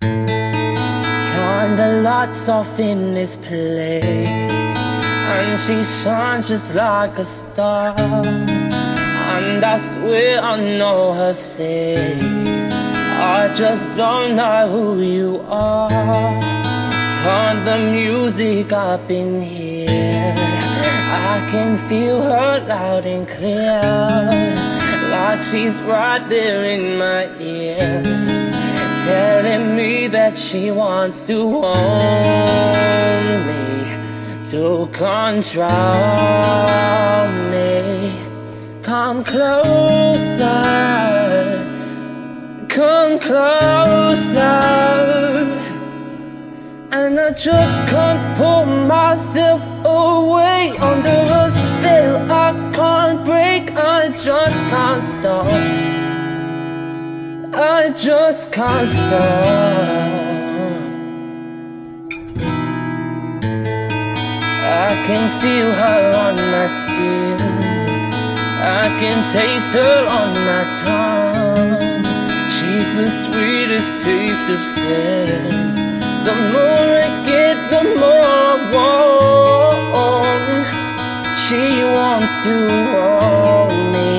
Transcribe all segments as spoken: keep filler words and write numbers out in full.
Turn the lights off in this place, and she shines just like a star. And I swear I know her face, I just don't know who you are. Turn the music up in here, I can feel her loud and clear, like she's right there in my ears, telling me that she wants to own me, to control me. Come closer, come closer, and I just can't pull myself away under a spell I can't break. I just can't stop, I just can't stop. I can feel her on my skin, I can taste her on my tongue. She's the sweetest taste of sin. The more I get, the more I want. She wants to hold me.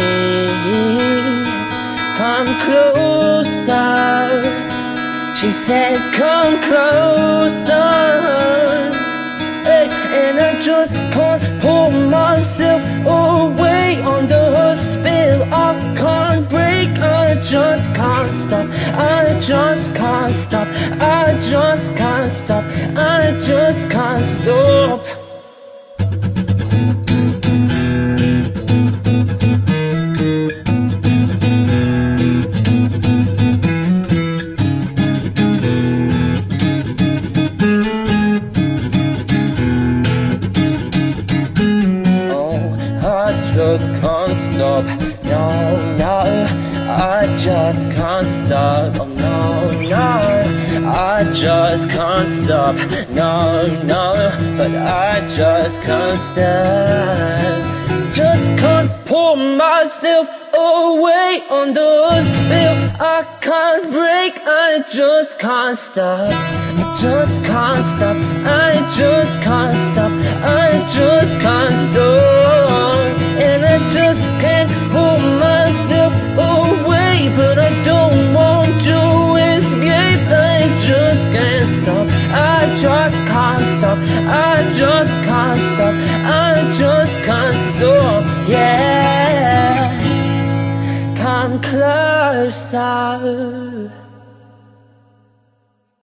Come closer, she said, come closer. Hey, and I just can't pull myself away under her spell I can't break. I just can't stop, I just can't stop, I just can't stop, I just can't stop. Just can't stop, no, no, I just can't stop, oh no, no, I just can't stop, no, no, but I just can't stop. Just can't pull myself away under a spell I can't break. I just can't stop, I just can't stop, I just can't stop, I just can't stop. And I just can't pull myself away, but I don't want to escape. I just can't stop, I just can't stop, I just can't stop, I just can't stop, yeah. Come closer.